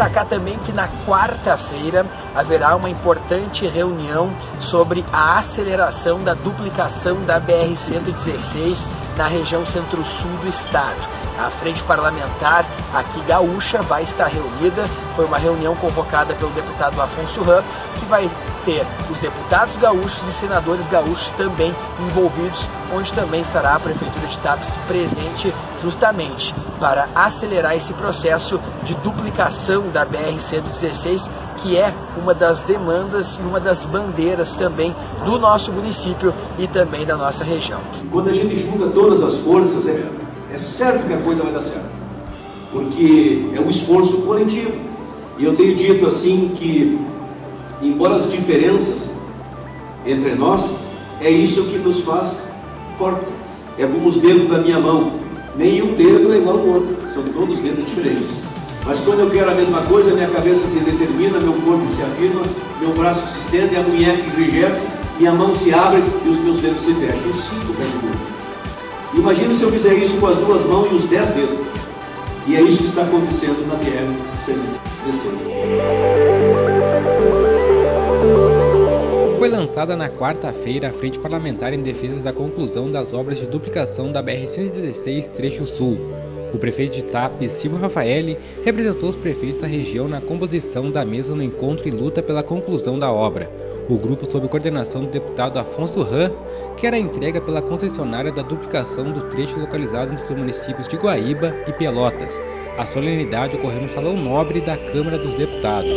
destacar também que na quarta-feira haverá uma importante reunião sobre a aceleração da duplicação da BR-116 na região centro-sul do estado. A frente parlamentar aqui gaúcha vai estar reunida, foi uma reunião convocada pelo deputado Afonso Ram, que vai ter os deputados gaúchos e senadores gaúchos também envolvidos, onde também estará a Prefeitura de Tapes presente justamente para acelerar esse processo de duplicação da BR-116, que é uma das demandas e uma das bandeiras também do nosso município e também da nossa região. Quando a gente junta todas as forças, é certo que a coisa vai dar certo, porque é um esforço coletivo. E eu tenho dito assim que, embora as diferenças entre nós, é isso que nos faz forte. É como os dedos da minha mão, nenhum dedo é igual ao outro, são todos dedos diferentes. Mas quando eu quero a mesma coisa, minha cabeça se determina, meu corpo se afirma, meu braço se estende, a munheca enrijece, minha mão se abre e os meus dedos se fecham. Eu sinto o pé do mundo. Imagina se eu fizer isso com as duas mãos e os 10 dedos. E é isso que está acontecendo na BR-116. Foi lançada na quarta-feira a Frente Parlamentar em defesa da conclusão das obras de duplicação da BR-116 trecho sul. O prefeito de Tapes, Silvio Rafaeli, representou os prefeitos da região na composição da mesa no encontro e luta pela conclusão da obra. O grupo, sob coordenação do deputado Afonso Ram, quer a entrega pela concessionária da duplicação do trecho localizado entre os municípios de Guaíba e Pelotas. A solenidade ocorreu no Salão Nobre da Câmara dos Deputados.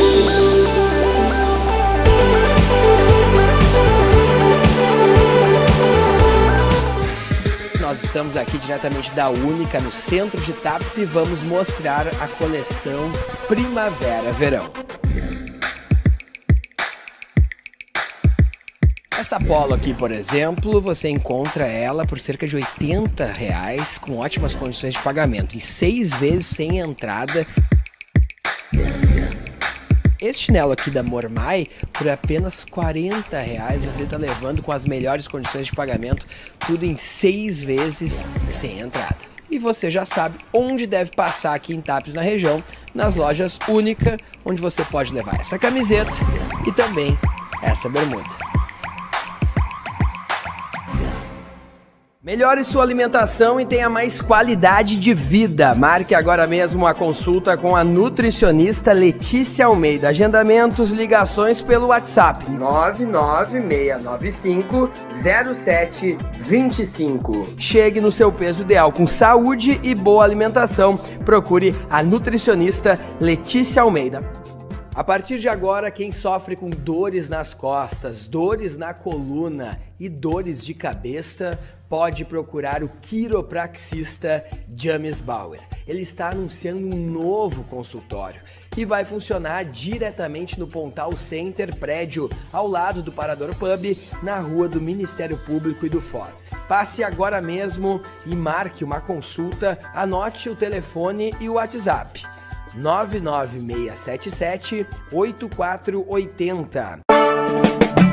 Nós estamos aqui diretamente da Única, no centro de Tapes, e vamos mostrar a coleção Primavera-Verão. Essa polo aqui, por exemplo, você encontra ela por cerca de R$80, com ótimas condições de pagamento, em 6 vezes sem entrada. Esse chinelo aqui da Mormai, por apenas R$40, você está levando com as melhores condições de pagamento, tudo em 6 vezes sem entrada. E você já sabe onde deve passar aqui em Tapes, na região, nas lojas Única, onde você pode levar essa camiseta e também essa bermuda. Melhore sua alimentação e tenha mais qualidade de vida. Marque agora mesmo a consulta com a nutricionista Letícia Almeida. Agendamentos, ligações pelo WhatsApp 996950725. Chegue no seu peso ideal com saúde e boa alimentação. Procure a nutricionista Letícia Almeida. A partir de agora, quem sofre com dores nas costas, dores na coluna e dores de cabeça, pode procurar o quiropraxista James Bauer. Ele está anunciando um novo consultório e vai funcionar diretamente no Pontal Center, prédio ao lado do Parador Pub, na rua do Ministério Público e do Fórum. Passe agora mesmo e marque uma consulta, anote o telefone e o WhatsApp. 99677-8480.